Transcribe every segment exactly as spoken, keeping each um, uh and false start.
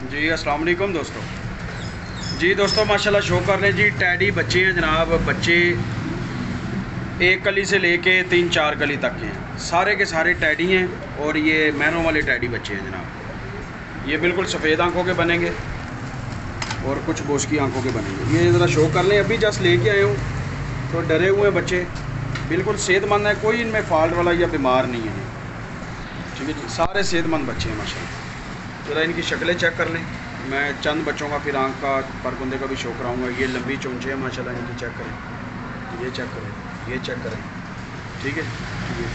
जी अस्सलाम वालेकुम दोस्तों। जी दोस्तों माशाल्लाह शो कर लें जी, टैडी बच्चे हैं जनाब। बच्चे एक कली से लेके तीन चार कली तक के हैं, सारे के सारे टैडी हैं। और ये मैनों वाले टैडी बच्चे हैं जनाब। ये बिल्कुल सफ़ेद आंखों के बनेंगे और कुछ बोस की आंखों के बनेंगे। ये ज़रा शो कर लें, अभी जस्ट लेके आए हूँ। तो डरे हुए बच्चे बिल्कुल सेहतमंद है, कोई इनमें फॉल्ट वाला या बीमार नहीं है। ठीक है जी, सारे सेहतमंद बच्चे हैं माशाल्लाह। ज़रा इनकी शक्लें चेक कर लें। मैं चंद बच्चों का फिर आँख का परकुंदे का भी शो कराऊँगा। ये लंबी चोंचे हैं माशाल्लाह, इनकी चेक करें, ये चेक करें, ये चेक करें। ठीक है, ये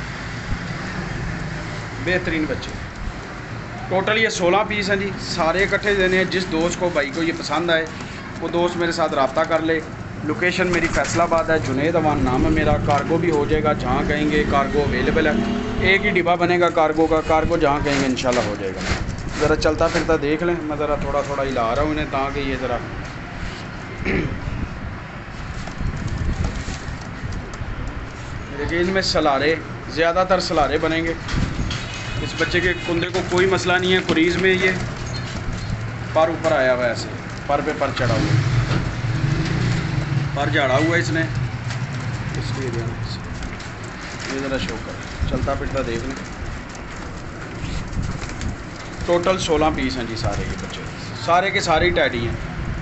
बेहतरीन बच्चे। टोटल ये सोलह पीस हैं जी, सारे इकट्ठे देने हैं। जिस दोस्त को भाई को ये पसंद आए वो दोस्त मेरे साथ रब्ता कर ले। लोकेशन मेरी फैसलाबाद है, जुनेद अवान नाम है मेरा। कार्गो भी हो जाएगा, जहाँ कहेंगे कार्गो अवेलेबल है। एक ही डिब्बा बनेगा कार्गो का, कार्गो जहाँ कहेंगे इंशाल्लाह हो जाएगा। ज़रा चलता फिरता देख लें, मैं ज़रा थोड़ा थोड़ा हिला रहा हूँ इन्हें ताकि ये ज़रा देखिए इनमें सलारे, ज़्यादातर सलारे बनेंगे। इस बच्चे के कुंदे को कोई मसला नहीं है। कुरीज़ में ये पर ऊपर आया हुआ है, ऐसे पर पे पर चढ़ा हुआ, पर झाड़ा हुआ इसने, इसलिए ये ज़रा शो कर, चलता फिरता देख लें। टोटल सोलह पीस हैं जी सारे ये बच्चे, सारे के सारे ही टैडी हैं।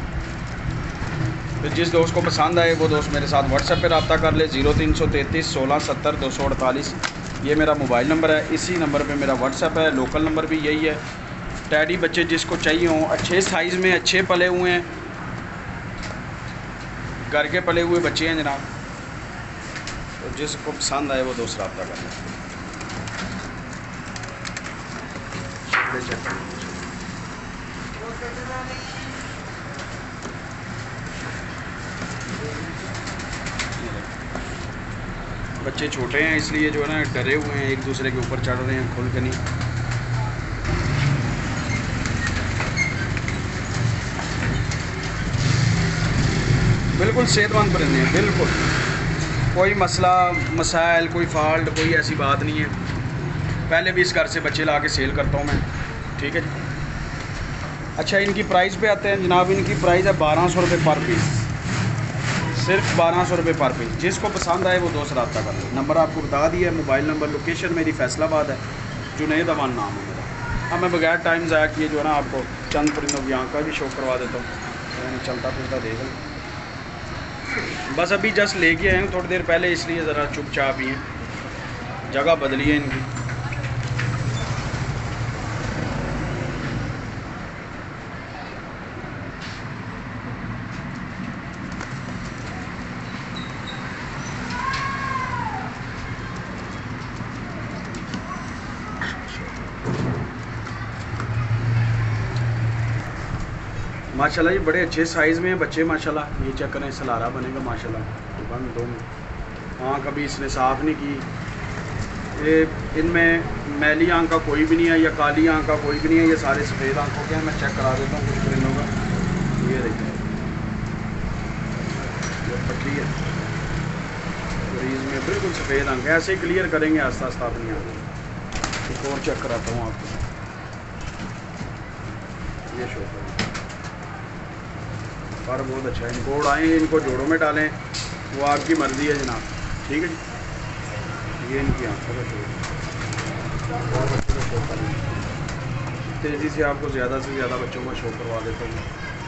तो जिस दोस्त को पसंद आए वो दोस्त मेरे साथ व्हाट्सएप पे रब्ता कर ले। ज़ीरो तीन सौ तैंतीस सोलह सत्तर दो सौ अड़तालीस ये मेरा मोबाइल नंबर है। इसी नंबर पे मेरा व्हाट्सएप है, लोकल नंबर भी यही है। टैडी बच्चे जिसको चाहिए हों, अच्छे साइज़ में, अच्छे पले हुए हैं, घर के पले हुए बच्चे हैं जनाब। तो जिसको पसंद आए वो दोस्त रब्ता कर ले। बच्चे छोटे हैं इसलिए जो है ना डरे हुए हैं, एक दूसरे के ऊपर चढ़ रहे हैं, खुल के नहीं। बिल्कुल सेहतमंद परिंदे हैं, बिल्कुल कोई मसला मसाइल, कोई फॉल्ट, कोई ऐसी बात नहीं है। पहले भी इस घर से बच्चे ला के सेल करता हूँ मैं। ठीक है जी। अच्छा, इनकी प्राइस पे आते हैं जनाब। इनकी प्राइस है बारह सौ रुपये पर पीस, सिर्फ बारह सौ रुपये पर पीस। जिसको पसंद आए वो दोस्त रब्ता कर ले। नंबर आपको बता दिया है, मोबाइल नंबर। लोकेशन मेरी फैसलाबाद है, जुनेद अवान नाम है मेरा। अब मैं बगैर टाइम ज़ाया किए जो है ना आपको चंद परिंदों की आँख का भी शो करवा देता हूँ। तो चलता फिरता देख लें। बस अभी जस्ट लेके आए हैं थोड़ी देर पहले, इसलिए ज़रा चुपचाप ही हैं, जगह बदली है इनकी। माशाल्लाह ये बड़े अच्छे साइज़ में हैं बच्चे माशाल्लाह। ये चेक करें, सलारा बनेगा माशाल्लाह। वन दो आँख अभी इसने साफ़ नहीं की। ये इनमें मैली आँख का कोई भी नहीं है या काली आँख का कोई भी नहीं है, ये सारे सफ़ेद आँखों के हैं। मैं चेक करा देता हूँ कुछ परिंदों का। ये देखते हैं, ये पटली है, मरीज़ में बिल्कुल सफ़ेद आँख है। ऐसे ही क्लियर करेंगे आस्ता आस्ता अपनी आँख। एक और चेक कराता हूँ आपको, ये शो करें। पर बहुत अच्छा है। इनको उड़ाएँ, इनको जोड़ों में डालें, वो आपकी मर्ज़ी है जनाब। ठीक है जी। ये इनकी आँखों का शो, और बच्चों का शो करें तेज़ी से। आपको ज़्यादा से ज़्यादा बच्चों का शो करवा देता हूँ।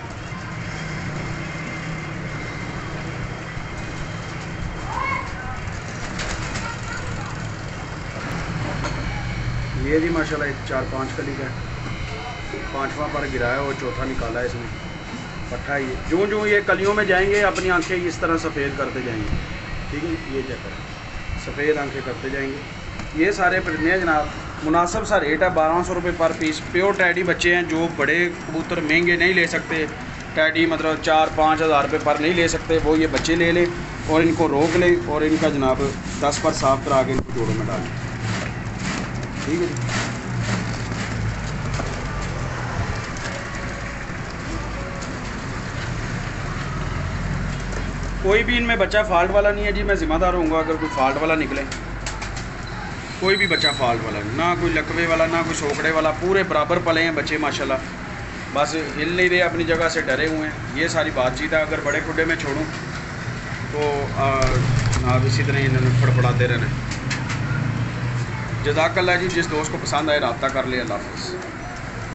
ये जी माशाल्लाह एक चार पाँच कली का, पाँचवा पर गिराया और चौथा निकाला है इसने पट्ठा। ये जो जो ये कलियों में जाएंगे अपनी आंखें इस तरह सफ़ेद करते जाएंगे। ठीक है, ये चेक करें, सफ़ेद आंखें करते जाएंगे। ये सारे परिंदे हैं जनाब। मुनासिब सा रेट है, बारह सौ रुपये पर पीस। प्योर टैडी बच्चे हैं। जो बड़े कबूतर महंगे नहीं ले सकते, टैडी मतलब चार पाँच हज़ार रुपये पर नहीं ले सकते, वो ये बच्चे ले लें और इनको रोक लें और इनका जनाब दस पर साफ़ करा के इनको जोड़ों में डालें। ठीक है जी। कोई भी इनमें बच्चा फॉल्ट वाला नहीं है जी। मैं ज़िम्मेदार होऊंगा अगर कोई फॉल्ट वाला निकले। कोई भी बच्चा फॉल्ट वाला नहीं, ना कोई लकवे वाला, ना कोई सोकड़े वाला, पूरे बराबर पले हैं बच्चे माशाल्लाह। बस हिल नहीं रहे, अपनी जगह से डरे हुए हैं। ये सारी बातचीत है। अगर बड़े खुडे में छोड़ूँ तो आप इसी तरह इन्होंने फड़फड़ाते रहना। जज़ाकल्लाह जी। जिस दोस्त को पसंद आए रब्ता कर ले। अल्लाह हाफ़िज़।